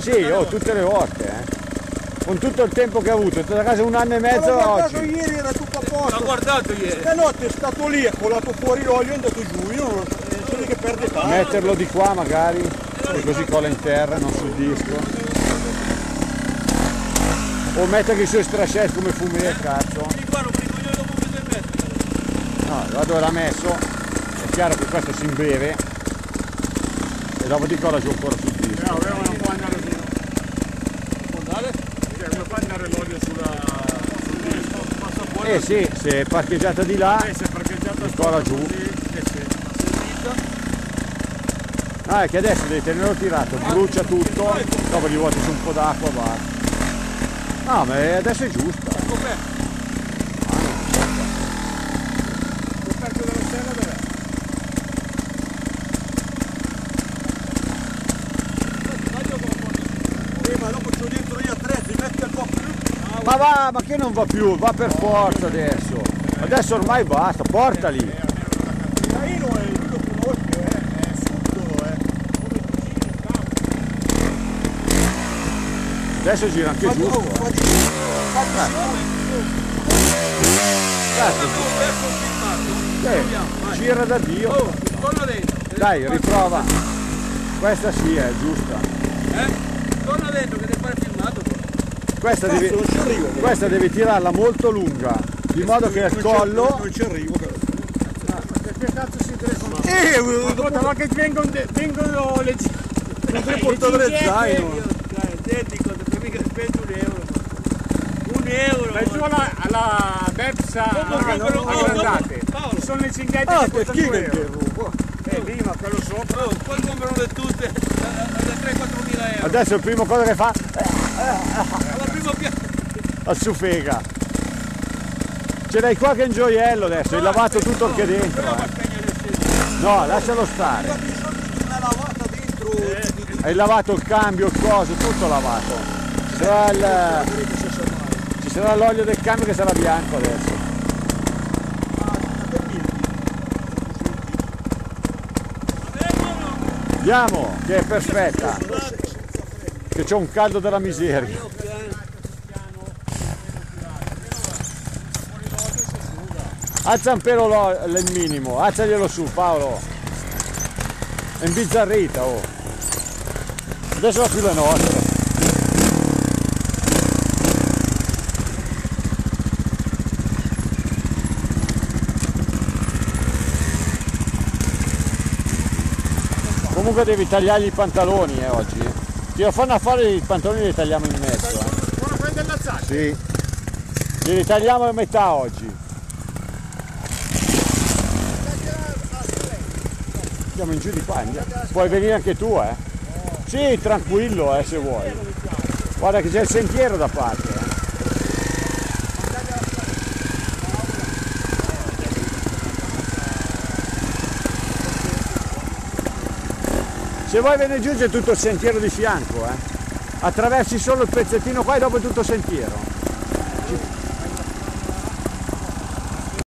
sì, tutte le volte, con tutto il tempo che ha avuto, da casa 1 anno e mezzo. L'ho guardato oggi. ieri, era tutto a posto. L'ho guardato ieri. Stanotte è stato lì, ha colato fuori l'olio e è andato giù. Io non so che perde tanto. Metterlo di qua magari, e così cola in terra, non sul disco. O mettere i suoi strascelli come fumi del cazzo. No, là dove l'ha messo, è chiaro che questo si imbeve e dopo di cola giù ancora sul disco. No, non può andare via. Può andare? Come fa andare l'olio sul disco? Passa fuori. Sì, se è parcheggiata di là, se è parcheggiata cola giù. Ah, è che adesso devi tenerlo tirato, brucia tutto, dopo gli vuoti su un po' d'acqua, basta. No, ma adesso è giusto. Coperto della serra dov'è? Ma dopo c'ho dentro gli attrezzi, metti al po' più. Ma va, ma che non va più, va per forza adesso. Adesso ormai basta, portali. Ma io lui lo conosco, è subdolo, Adesso gira anche giusto. Gira da Dio. Dai, riprova. Questa sì, è giusta. Torna dentro che devi fare filmato. Questa devi tirarla molto lunga, di modo che il collo. Non ci arrivo. Perché cazzo si telefona? Ma che vengono le Non devi portare le zaino. Senti, cosa per mica spendo €1. Vai su alla Bepsa aggregate. Ci sono le cinghette Ah, che per costano chi che €2. rubo? Lì, ma quello sopra. Poi comprano le tutte da 3-4 mila €. Adesso il primo cosa che fa, Alla prima piazza. assufega. Ce l'hai qua che è un gioiello adesso, hai lavato tutto anche dentro. No, lascialo stare. Una lavata dentro. Hai lavato il cambio, il coso, tutto lavato. Ci sarà l'olio del cambio che sarà bianco adesso. Andiamo, che è perfetta. Che c'ho un caldo della miseria. Alza un pelo il minimo, alzaglielo su Paolo. È imbizzarrita, oh. Adesso va più le nostre. Comunque devi tagliargli i pantaloni oggi. Ti lo fanno a fare i pantaloni, li tagliamo in mezzo. Buona fai dell'azzacco. Sì. Li tagliamo a metà oggi. Andiamo in giù di qua, puoi venire anche tu, Sì, tranquillo, se vuoi. Guarda che c'è il sentiero da parte, Se vuoi venire giù c'è tutto il sentiero di fianco, Attraversi solo il pezzettino qua e dopo tutto il sentiero.